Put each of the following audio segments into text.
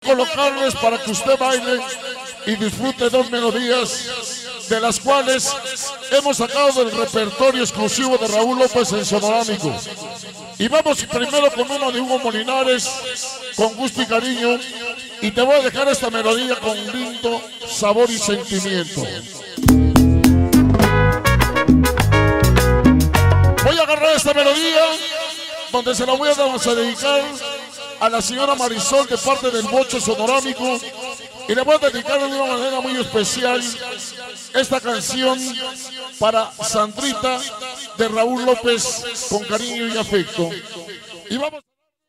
colocarles para que usted baile y disfrute dos melodías de las cuales hemos sacado del repertorio exclusivo de Raúl López en Sonorámico. Y vamos primero con uno de Hugo Molinares, con gusto y cariño, y te voy a dejar esta melodía con lindo sabor y sentimiento. Voy a agarrar esta melodía, donde se la voy a dedicar a la señora Marisol de parte del Bocho Sonorámico, y le voy a dedicar de una manera muy especial esta canción para Sandrita de Raúl López, con cariño y afecto. Y vamos,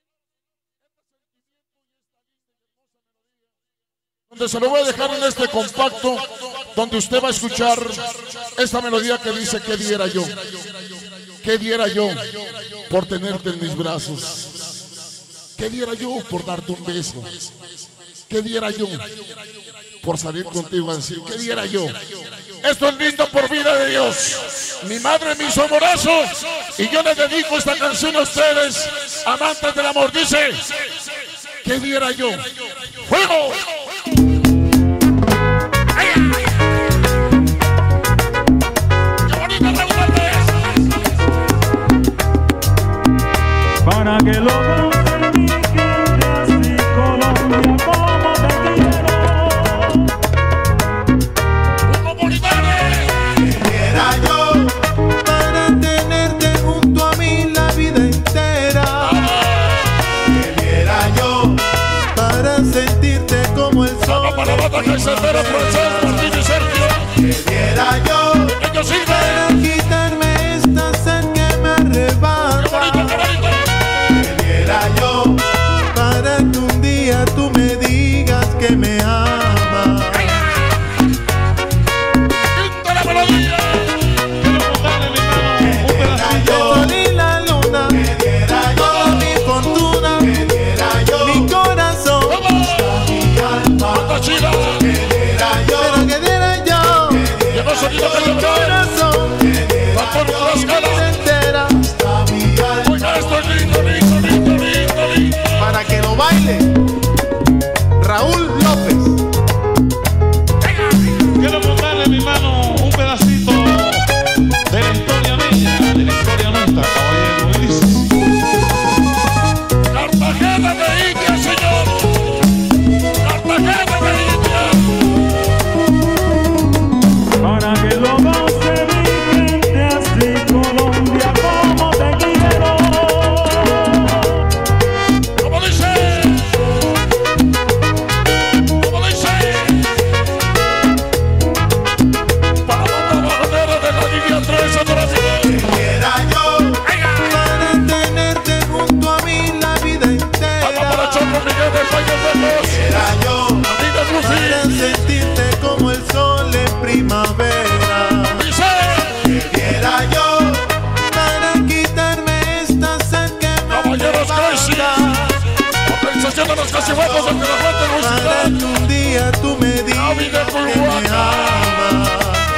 donde se lo voy a dejar en este compacto, donde usted va a escuchar esta melodía que dice: ¿qué diera yo? ¿Qué diera yo por tenerte en mis brazos? ¿Qué diera yo por darte un beso? ¿Qué diera yo por salir contigo así? ¿Qué diera yo? Esto es lindo por vida de Dios. Mi madre me hizo morazo y yo le dedico esta canción a ustedes, amantes del amor. Dice: ¿qué diera yo? ¡Fuego! Para que lo goces mi gente, así Colombia, como te quiero. ¡Hugo Molinares! Quisiera yo para tenerte junto a mí la vida entera. Quisiera yo para sentirte como el sol. Vamos para la banda que se espera, Francés, Martín y Sergio. Quisiera yo Ellos sirven. para quitarme esta sed que me arrebata. ¡Qué bonito, qué bonito! Yo para que un día tú me digas que me amas. ¡Quinta la melodía! Quiero contarle, mi hermano, un pedacito. El sol y la luna, toda mi fortuna, mi corazón, mi alma. ¡Anda, Chila! Pero que diera yo, Llegó sonido que mi yo corazón, va por todas mi vida caras. entera. Oiga, esto es lindo, lindo, lindo, lindo, lindo. Para que lo baile Raúl López. Quiero contarle, mi hermano, un pedacito de la historia mía, de la historia nuestra, caballero. Y dice así. Cartagena de India, señor. Cartagena de India. Para que lo goce mi gente, así Colombia, como te quiero. ¿Cómo dice? ¿Cómo dice? Para la bandera de la línea 3, adoración. Quisiera yo para tenerte junto a mí la vida Vamos para entera. Choco Miguel de Paños de Los. Quisiera yo Amiga para Lucy. sentirte como el sol en primavera. Dice: Quisiera yo para quitarme esta sed que me Caballeros Crazy. arrebata. Organización de los Casihuecos del Guanajuato, Para Luis. que un día tú me digas Vida que por me Guaca. amas.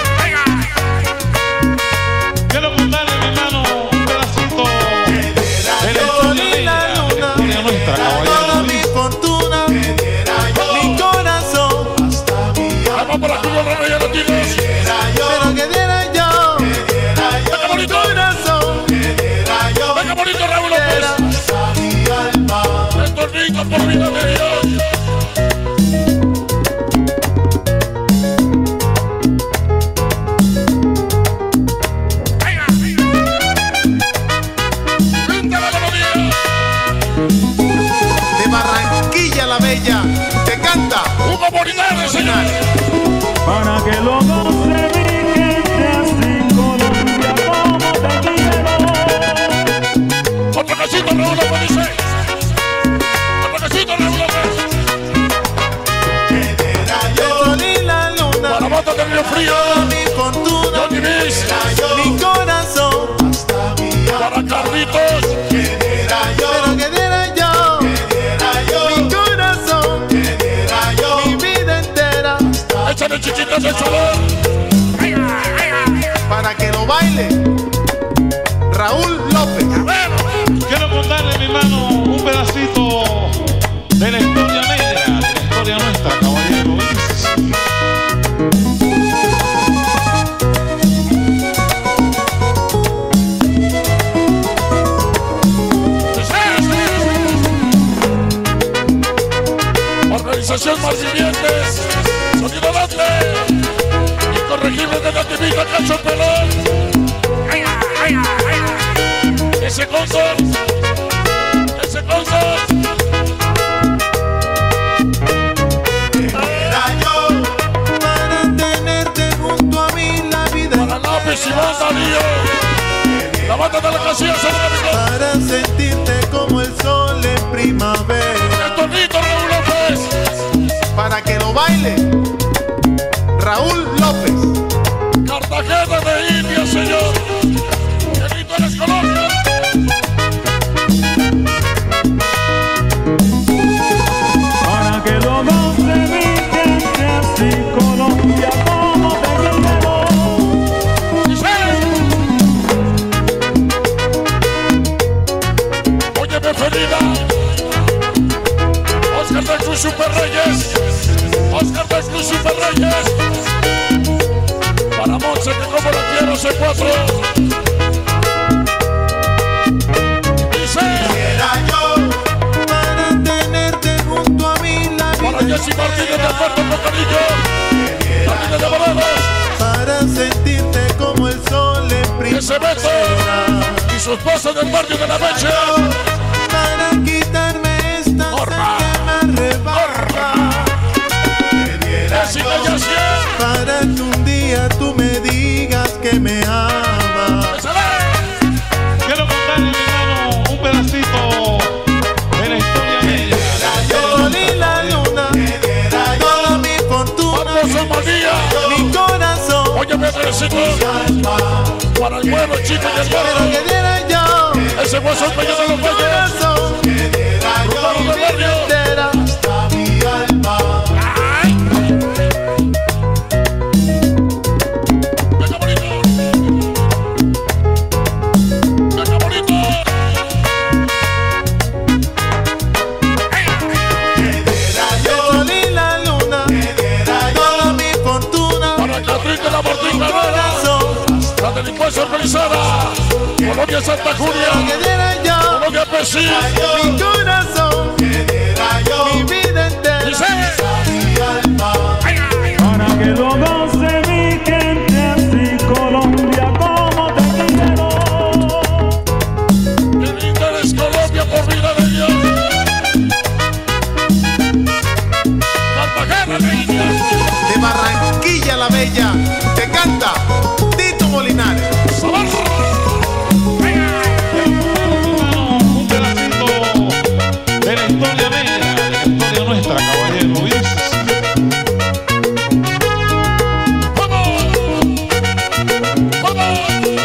Quiero contarle, mi hermano, un pedacito de la El sol historia y la mía, de la luna, historia nuestra, toda caballero. mi fortuna, mi corazón. Vamos para Julio Reyes Latinos. Pero que diera yo, Venga, mi bonito. corazón. Venga, bonito, Raúl López. Esto es lindo por vida de Dios. Quinta la melodía. De Barranquilla la Bella, te canta Hugo Molinares, señor. Para que lo goce mi gente, así Colombia, como te quiero. Otro casito, Raúl López, dice. Otro casito, Raúl López. El sol y la luna, Para Mata del Río Frío. mi fortuna, Johnny Miss. mi corazón. Para Carlitos. Pero que diera yo, mi corazón, mi vida entera. Échale chiquitas el sabor. Para que lo baile Raúl López. Quiero contarle, mi hermano, un pedacito de la historia negra, de la Organización Malvivientes, Sonido Dante, Incorregible de Nativita, Cacho Pelón. Ese concert, ese concert. Quisiera yo para tenerte junto a mí la vida Para Lápiz y Banda Lío, la banda de la casilla San para sentirte como el sol en primavera. El Tornito Raúl López, Para que lo baile Raúl López. Cartagena de India, señor. Qué lindo eres, Colombia. Para que lo goce mi gente así, Colombia, como te quiero. Óyeme, Felina. Oscar de Cruz Super Reyes. Oscar de Cruz Super Reyes. Para Monse, que como la quiero, C4. Quisiera yo para tenerte junto a mí la vida Para Jessy Martínez de Puerto Pocanillo, Martínez de Morelos, para sentirte como el sol en ese Beto primavera. y su esposa del barrio de la Meche. Para quitarme esta Norma. sed que me arrebata. Jessica Yacier, Para que un día tú me digas que me amas. Quiero contarle, mi hermano, un pedacito de la historia de ella. El sol y la luna, toda mi fortuna, vamos a María. mi corazón. Óyeme, Andresito, para el pueblo chico y el Pero barrio, que diera yo, ese hueso el peño de los mi bellos, corazón, Rubano mi del vida barrio. entera, hasta mi alma. Venga bonito, venga bonito. El sol y la luna, toda mi fortuna, Para Catrín de la Martín Carrera, corazón. la delincuencia organizada, Colombia Santa Que Julia, diera yo, Colombia Pesí, mi corazón, mi vida entera, dice. mi alma. Para que lo goce mi gente así, Colombia, como te quiero. Qué linda eres, Colombia, por vida de Dios. Cartagena de India, De Barranquilla la Bella, te canta Tito Molinares. Sabor. Un pedacito de la historia negra, de la historia nuestra, caballero. ¿Viste? ¡Vamos! ¡Vamos!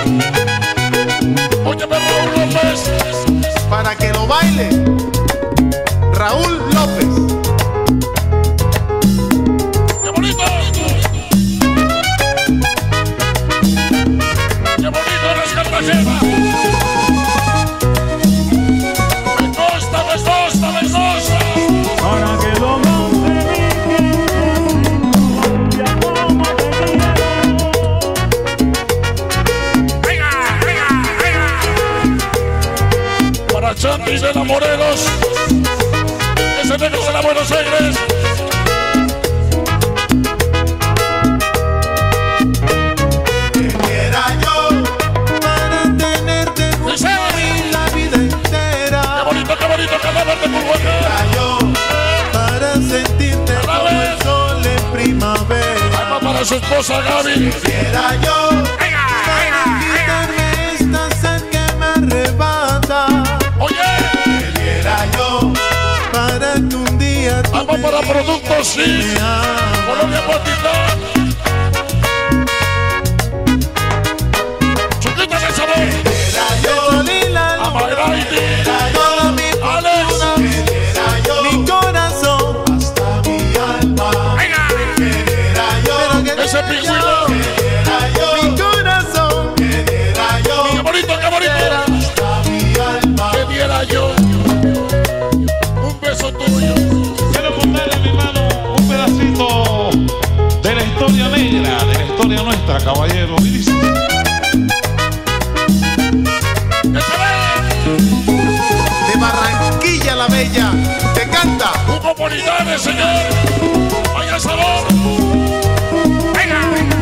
Óyeme, Raúl López, Para que lo baile Raúl López. ¡qué bonito! ¡Qué bonito eres, Cartagena! ¡Me consta, me consta, me consta! Para que lo goce mi gente así, Colombia, como te quiero. Para Chantis de la Morelos, ese negro de la Buenos Aires. Quisiera yo para tenerte junto a mí la vida entera. ¡Qué bonito, cadáver de Pulhuaca! Quisiera yo para sentirte como el sol en primavera. Alma para su esposa Gaby. Quisiera yo para quitarme esta sed que me arrebata. Oye, Quisiera yo para que un día tú alma me para digas Productos que Sí, me amas. Colombia Guatitán. Chiquita de sabor, El sol y la luna, Amairaiti, toda mi Alex. fortuna, mi corazón, hasta mi alma. Pero que ese diera pingüino. yo, mi corazón, ¡Qué bonito, qué bonito! hasta mi alma. Que diera yo un beso tuyo. Quiero contarle, mi hermano, un pedacito de la historia negra, de la historia nuestra, caballero. Y dice: ¡Que se ve! De Barranquilla la Bella, te canta Hugo comunidades, señor. Vaya sabor. Venga.